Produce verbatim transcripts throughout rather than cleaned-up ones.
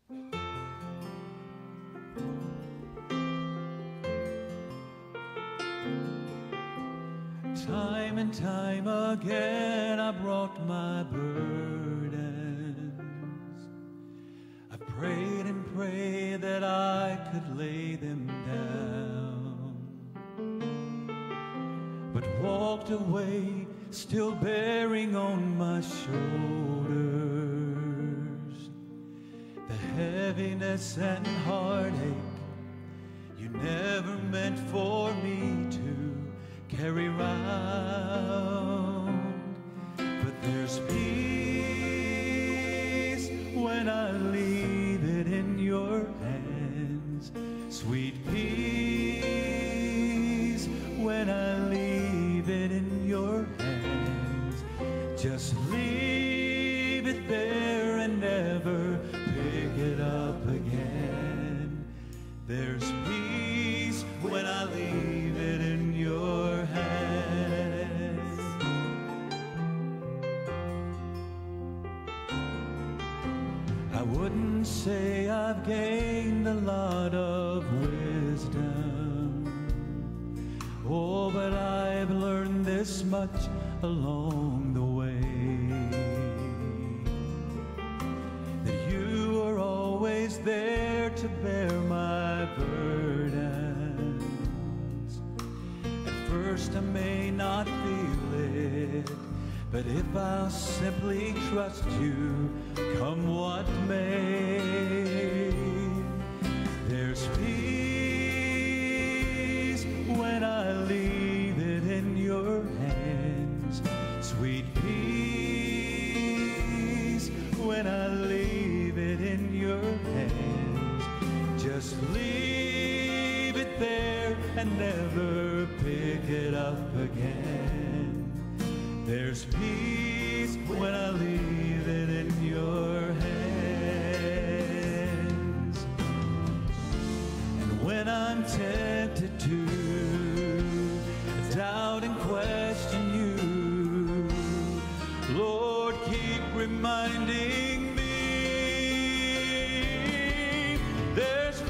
Time and time again I brought my burdens. I prayed and prayed that I could lay them down, but walked away still bearing on my shoulders the heaviness and heartache you never meant for me to carry round. But there's peace when I leave it in your hands, sweet peace when I leave it in your hands. Just leave it there and never pick it up again. There's peace when I leave it in your hands. I wouldn't say I've gained a lot of wisdom, oh, but I've learned this much along the way, that you are always there to bear my burdens. At first I may not feel it, but if I'll simply trust you, come what may, there's peace when I leave it in your hands, sweet peace when I leave it in your hands. Just leave it there and never pick it up again. There's peace when I leave it in your hands. And when I'm tempted to doubt and question you, Lord, keep reminding me there's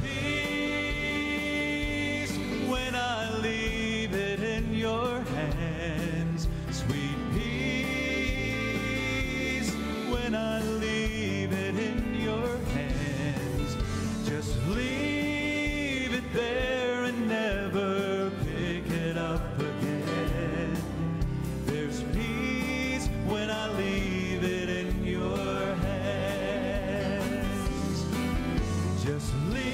peace when I leave it in your hands, sweet peace when I leave it in your hands. Just leave it there and never pick it up again. There's peace when I leave it in your hands. Just leave